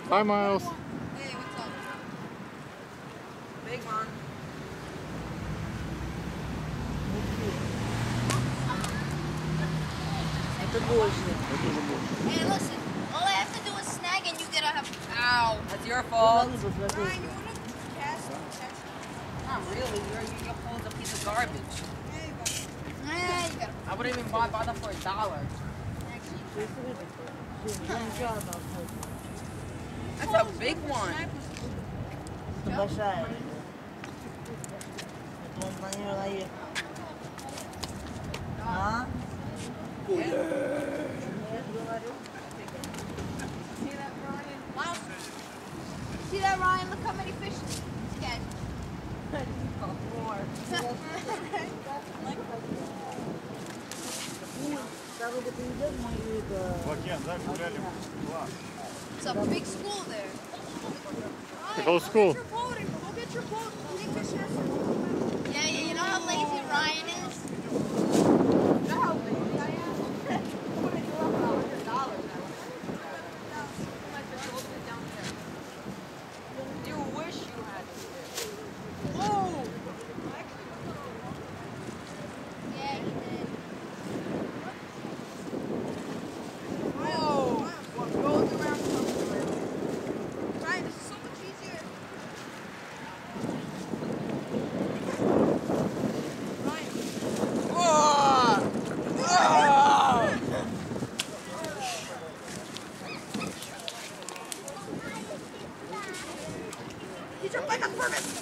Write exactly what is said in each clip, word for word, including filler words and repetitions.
Hi, Miles. Hey, what's up? Big one. Hey, listen. All I have to do is snag and you get a... Ow. That's your fault. Ryan, you want to cast? Not really. You're, you're pulling a piece of garbage. Yeah, you got I wouldn't even buy, buy them for a dollar. That's a big one. Huh? Yeah. See that, Ryan? Wow. See that, Ryan? Look how many fish he's catching. It's a big school there. The whole school. Go get your boat. Yeah, yeah, you know how lazy Ryan is? You know how lazy I am? I'm gonna give up a hundred dollars now. You wish you had it. Oh! Yeah, he did. Oh! What goes around comes around. Ryan, this is so much easier. Ryan. Oh! Oh! Get your bike on purpose.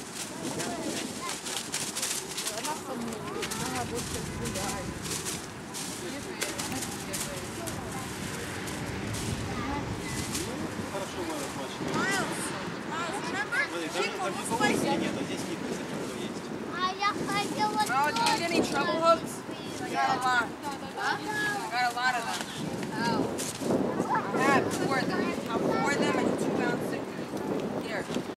А я хотела... Oh, do you need any treble hooks? I got a lot. Huh? I got a lot of them.